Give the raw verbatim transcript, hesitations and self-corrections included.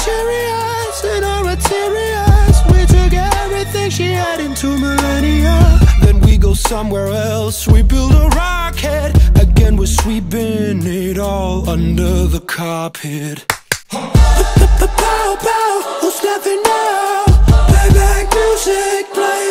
Cheerios in our arterias. We took everything she had into millennia. Then we go somewhere else, we build a rocket. Again we're sweeping it all under the carpet. Pow, pow, who's laughing now? Playback music, play